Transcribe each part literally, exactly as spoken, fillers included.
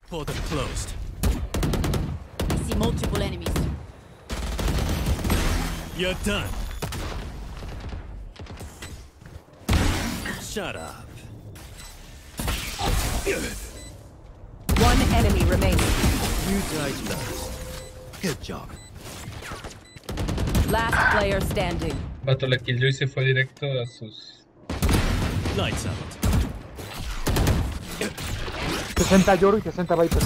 Portal closed. I see multiple enemies. You're done. Shut up. One enemy remaining. You died last. Good job. Last player standing. Vato, la Killjoy se fue directo a sus... Lights out. sesenta Yoru y sesenta Viper.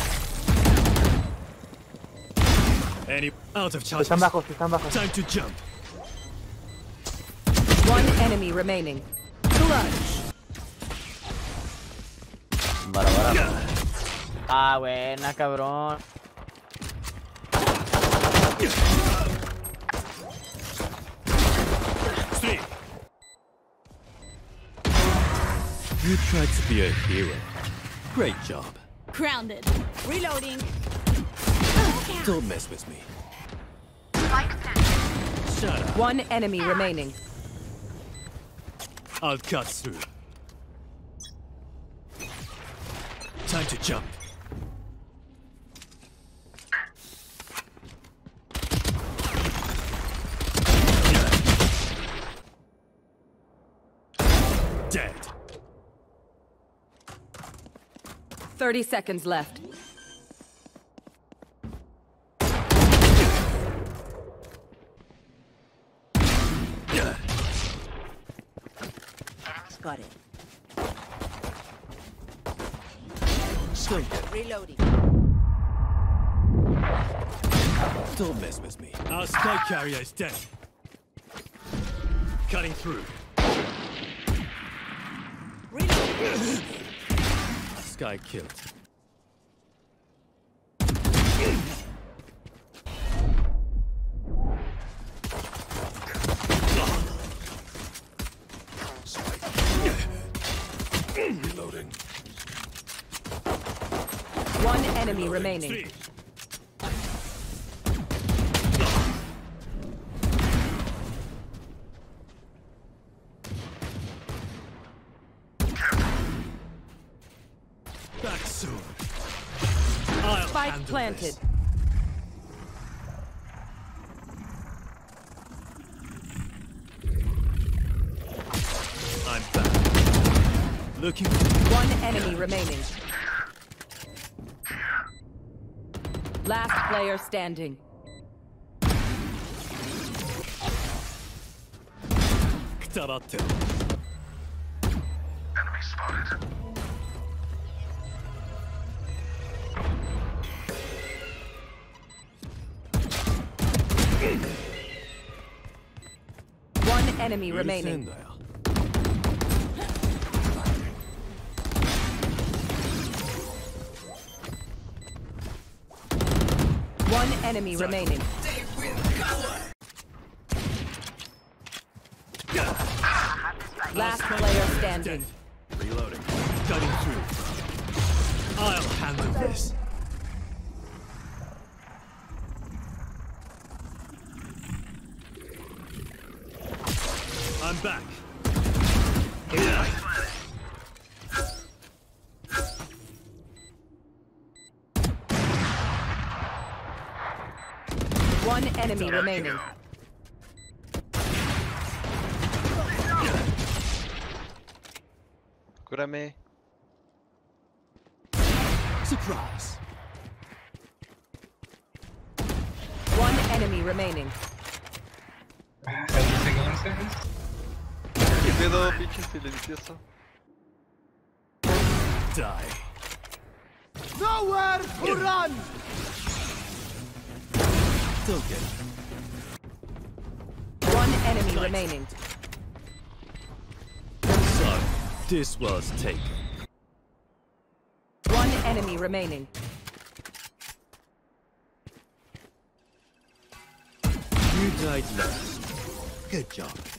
Any out of charges. Están bajos, están bajos. Time to jump. One enemy remaining. Clutch. Vara, vara. Ah, buena, cabrón. Three. You tried to be a hero. Great job. Grounded. Reloading. Don't mess with me. Shut up. One enemy remaining. I'll cut through. Time to jump. Dead. Thirty seconds left. Got it. Still Reloading. Don't mess with me. Our spy carrier is dead. Cutting through. Reloading. Sky killed. Reloading. One enemy remaining. Three. Back soon. I'll Spike handle planted. this. I'm back. Looking. One enemy remaining. Last player standing. Ktabatte. Enemy spotted. One enemy remaining. Yürüsene ya. One enemy remaining. Last player standing. Reloading. Cutting through. I'll handle this. I'm back. One enemy remaining. Cúrame. Surprise. One enemy remaining. ¿Catorce once? ¿Qué pedo, pinche silencioso? Die. Nowhere to run! Don't get it. One enemy remaining. So, this was taken. One enemy remaining. You died last. Good job.